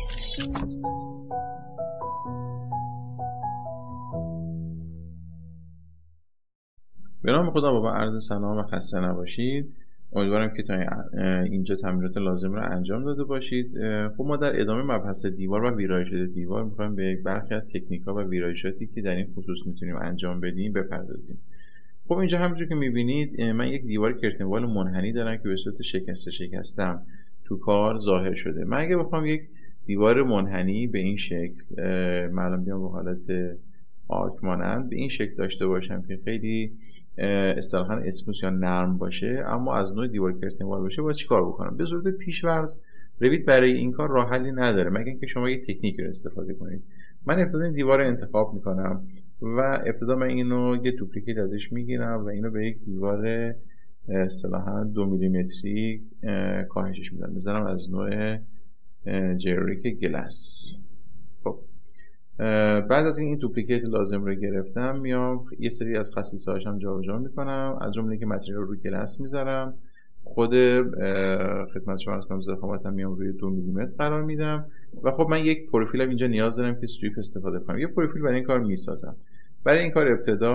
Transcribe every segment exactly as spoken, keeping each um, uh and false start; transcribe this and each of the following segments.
به نام خدا با عرض سلام و خسته نباشید. امیدوارم که تا اینجا تمرینات لازم رو انجام داده باشید. خب ما در ادامه مبحث دیوار و ویرایش دیوار می‌خوایم به برخی از تکنیک‌ها و ویرایشاتی که در این خصوص میتونیم انجام بدیم بپردازیم. خب اینجا همونجور که می‌بینید من یک دیوار کرتن وال منحنی دارم که به صورت شکسته شکستم تو کار ظاهر شده. من اگه بخوام یک دیوار منحنی به این شکل معلوم بیام به حالت آرک مانند به این شکل داشته باشم که خیلی اصطلاحاً اسموس یا نرم باشه اما از نوع دیوار کرتن وال باشه، باید چیکار بکنم؟ به صورت پیش‌ورز رویت برای این کار راه حلی نداره مگر اینکه شما یک تکنیک رو استفاده کنید. من ابتدا این دیوار رو انتخاب میکنم و ابتدا من اینو یه دوپلیکیت ازش میگیرم و اینو به یک دیوار اصطلاحاً دو میلیمتری کاهشش میدم، میذارم از نوع جریک گلاس. خب بعد از این این دوپلیکیت لازم رو گرفتم، میام یه سری از خصیصه هاشم جابجا میکنم، از جمله که متریال رو گلاس میذارم، خود خدمت شما عرض کنم ضخامتم میام روی دو میلیمتر قرار میدم و خب من یک پروفیل اینجا نیاز دارم که سویپ استفاده کنم. یه پروفیل برای این کار میسازم. برای این کار ابتدا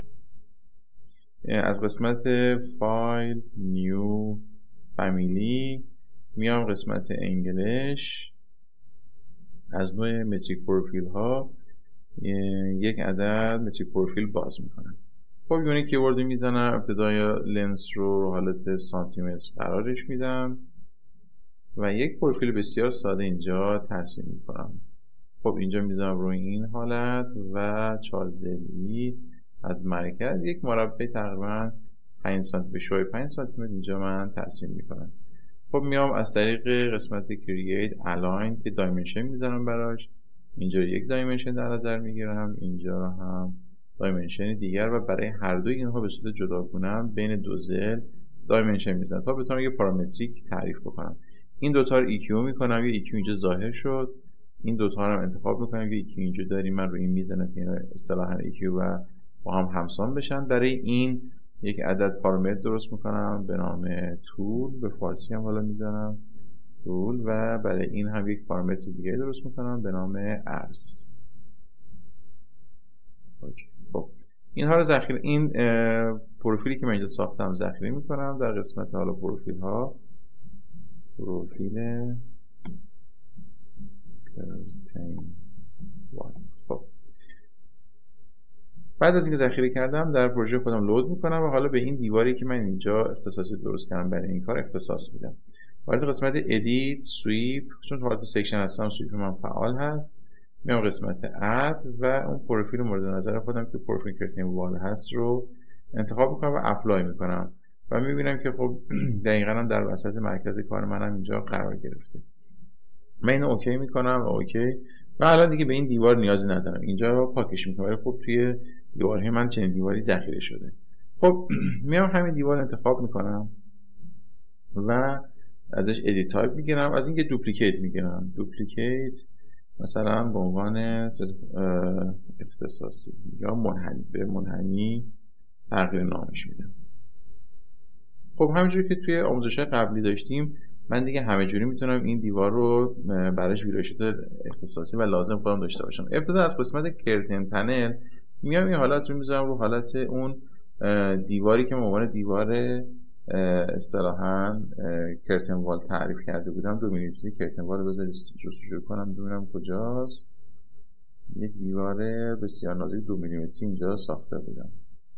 از قسمت فایل نیو فامیلی میام قسمت انگلش، از نوع متریک پروفیل ها یک عدد متریک پروفیل باز میکنم. خب یونی کیورد میزنم، ابتدای لنس رو رو حالت سانتی متر قرارش میدم و یک پروفیل بسیار ساده اینجا ترسیم میکنم. خب اینجا میذارم روی این حالت و چهار ضلعی از مرکز یک مربع تقریبا پنج سانتی به شوی پنج سانتی متر اینجا من ترسیم میکنم. خب میام از طریق قسمت کرییت الاین که دایمنشن میذارم براش، اینجا یک دایمنشن در نظر میگیرم، اینجا هم دایمنشن دیگر و برای هر دوی اینها به صورت جداگونه بین دو ضلع دایمنشن میذارم تا بتونم یه پارامتریک تعریف بکنم. این دوتا رو ایکیو میکنم، یه ایکیو اینجا ظاهر شد. این دوتا رو هم انتخاب میکنم، یه ایکیو اینجا داریم، من روی این میزنم که اینا اصطلاحاً ایکیو و با هم همسان بشن. برای این یک عدد پارامتر درست میکنم به نام طول، به فارسی هم حالا میزنم طول، و برای این هم یک پارامتر دیگه درست میکنم به نام عرض. خب اینها رو ذخیره، این پروفیلی که من اینجا ساختم ذخیره میکنم در قسمت حالا پروفیل ها. پروفیل خب بعد از اینکه ذخیره کردم در پروژه خودم لود میکنم و حالا به این دیواری که من اینجا اختصاصی درست کردم برای این کار اختصاص میدم. وارد قسمت ادیت سویپ، چون تو حالت سکشن هستم سویپ من فعال هست، میام قسمت اد و اون پروفیل مورد نظر خودم که پروفیل کرتن وال هست رو انتخاب میکنم و اپلای میکنم و میبینم که خب دقیقاً هم در وسط مرکز کار منم اینجا قرار گرفته. من اینو اوکی میکنم و اوکی و الان دیگه به این دیوار نیازی ندارم، اینجا پاکش میکنم. ولی خب توی دیوارهای من چنین دیواری ذخیره شده. خب میام همین دیوار انتخاب میکنم و ازش ادیت تایپ میگیرم، از این که دوپلیکیت میگیرم، دوپلیکیت مثلا به عنوان اختصاصی یا منحنی، به منحنی تغییر نامش میدم. خب همینجوری که توی آموزش‌های قبلی داشتیم من دیگه همه جوری میتونم این دیوار رو براش ویرایشات اختصاصی و لازم خودم داشته باشم. ابتدا از قسمت کرتن پنل میام این حالت رو میذارم رو حالت اون دیواری که به عنوان دیوار اصطلاحاً کرتن وال تعریف کرده بودم. دو میلیمتری کرتن وال رو بذارید جستجو کنم ببینم کجاست. یک دیوار بسیار نازک دو میلیمتری اینجا ساخته بودم.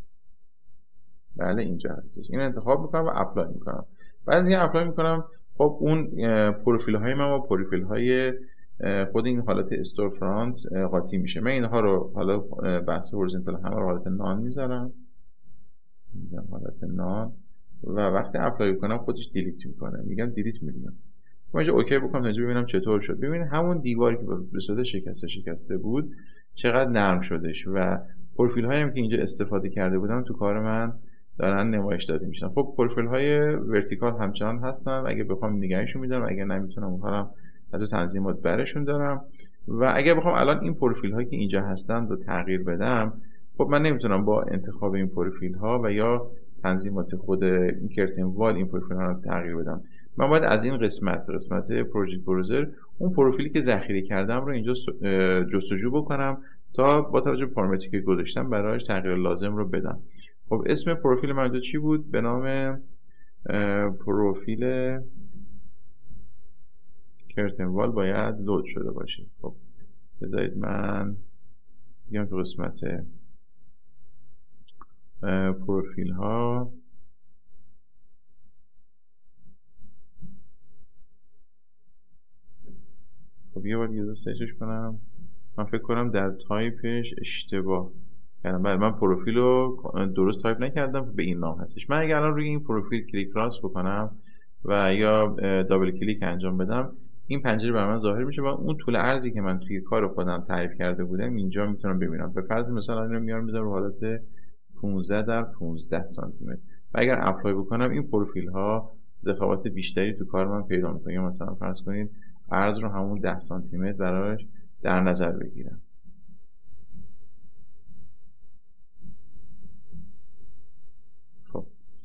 بله اینجا هستش. این انتخاب میکنم و اپلای میکنم. بعد از این اپلای میکنم خب اون پروفیل های من با پروفیل های خود این حالت استور فرانت قاطی میشه. من اینها رو حالا بحث هورایزونتال همه رو حالت نان میذارم، میذارم حالت نان و وقتی اپلای کنم خودش دیلیت میکنه، میگم دیلیت میگم. من اینجا اوکی بکنم تا اینجا ببینم چطور شد. ببینید همون دیواری که به صورت شکسته شکسته بود چقدر نرم شدش و پروفیل هایی هم که اینجا استفاده کرده بودم تو کار من دارن نمایش داده میشن. خب پروفیل های ورتیکال همچنان هستن، اگه بخوام نگهشون میدارم، اگه نمیتونم اونها رو از تنظیمات برشون دارم و اگه بخوام الان این پروفیل هایی که اینجا هستن رو تغییر بدم، خب من نمیتونم با انتخاب این پروفیل ها و یا تنظیمات خود این کرتن وال این پروفیل ها رو تغییر بدم. من باید از این قسمت قسمت پروژکت بروزر اون پروفیلی که ذخیره کردم رو اینجا جستجو بکنم تا با توجه به پارامتری که گذاشتم برایش تغییر لازم رو بدم. خب اسم پروفیل من اینجا چی بود؟ به نام پروفیل کرتن وال باید لود شده باشه. خب بذارید من بیام تو قسمت پروفیل ها. خب یه بار دیگه سرچش کنم. من فکر کنم در تایپش اشتباه کردم. بله من پروفیل رو درست تایپ نکردم، به این نام هستش. من اگر الان روی این پروفیل کلیک راست بکنم و یا دابل کلیک انجام بدم، این پنجره بر من ظاهر میشه و اون طول عرضی که من توی کار خودم تعریف کرده بودم اینجا میتونم ببینم. به فرض مثلا اینو میارم میذارم رو حالت پانزده در پانزده سانتی متر و اگر اپلای بکنم این پروفیل ها ضخامت بیشتری تو کار من پیدا میکنه. مثلا فرض کنید عرض رو همون ده سانتی متر براش در نظر بگیرم. خب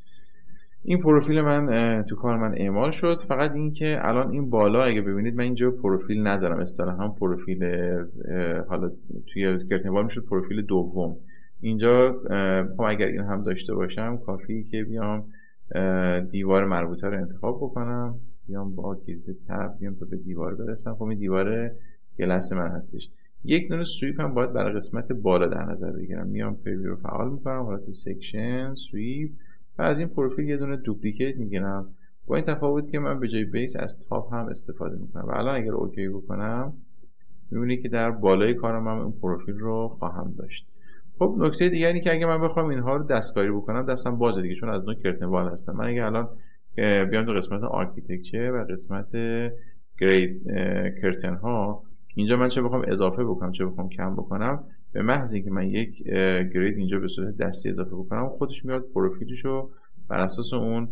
این پروفیل من تو کار من اعمال شد. فقط این که الان این بالا اگه ببینید من اینجا پروفیل ندارم، اصطلاحاً پروفیل حالا توی کرتن وال میشد پروفیل دوم. اینجا خب اگر این هم داشته باشم کافیه که بیام دیوار مربوطه رو انتخاب بکنم، بیام با کلید تب بیام تا به دیوار برسم. خب این دیوار کلاس من هستش. یک دونه سویپ هم باید برای قسمت بالا در نظر بگیرم. میام پریویو رو فعال میکنم، حالت سکشن سویپ و از این پروفیل یه دونه دوپلیکیت میگیرم، با این تفاوت که من به جای بیس از تاپ هم استفاده میکنم. و الان اگر اوکی بکنم میبینید که در بالای کارم من این پروفیل رو خواهم داشت. خب نکته دیگری که اگه من بخوام اینها رو دستکاری بکنم دستم بازه دیگه، چون از نوع کرتن وال هستم. من اگه الان بیام تو قسمت آرکیتکچر و قسمت گرید کرتن ها، اینجا من چه بخوام اضافه بکنم چه بخوام کم بکنم، به محض اینکه من یک گرید اینجا به صورت دستی اضافه بکنم خودش میاد پروفیلشو بر اساس اون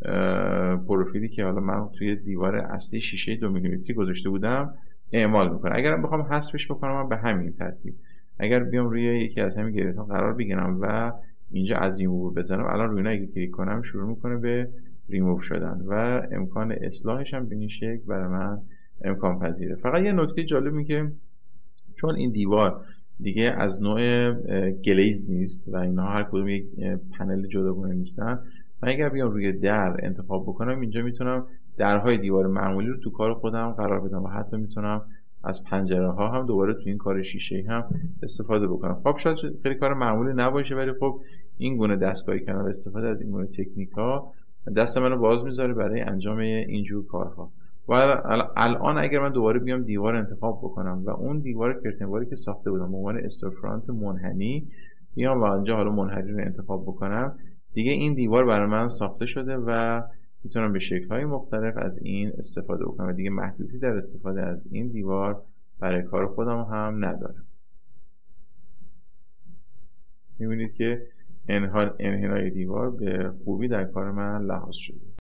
پروفیلی که حالا من توی دیوار اصلی شیشه دو میلیمتری گذاشته بودم اعمال میکنه. اگرم بخوام حذفش بکنم من به همین ترتیب اگر بیام روی یکی از همین گرید ها قرار بگیرم و اینجا از ریموو بزنم، الان روی اینا اگه کلیک کنم شروع میکنه به ریموو شدن و امکان اصلاحش هم به این شکل برای من امکان پذیره. فقط یه نکته جالبی که چون این دیوار دیگه از نوع گلیز نیست و اینها هر کدوم یک پنل جداگانه نیستن، من اگر بیام روی در انتخاب بکنم اینجا میتونم درهای دیوار معمولی رو تو کار خودم قرار بدم و حتی میتونم از پنجره ها هم دوباره تو این کار شیشه هم استفاده بکنم. خب شاید خیلی کار معمولی نباشه ولی خب این گونه دستکاری کردن و استفاده از این گونه تکنیک ها دست منو باز میذاره برای انجام اینجور کارها. و الان اگر من دوباره بیام دیوار انتخاب بکنم و اون دیوار کرتن والی که ساخته بودم به عنوان استورفرانت منحنی بیام و اینجا حالا منحنی رو انتخاب بکنم، دیگه این دیوار برای من ساخته شده و میتونم به شکل‌های مختلف از این استفاده بکنم و دیگه محدودی در استفاده از این دیوار برای کار خودم هم ندارم. میبینید که انحنای دیوار به خوبی در کار من لحاظ شده.